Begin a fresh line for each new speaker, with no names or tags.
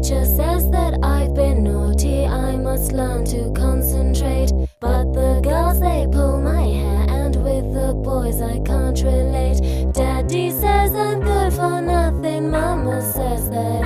teacher says that I've been naughty, I must learn to concentrate. But the girls, they pull my hair, and with the boys I can't relate. Daddy says I'm good for nothing, Mama says that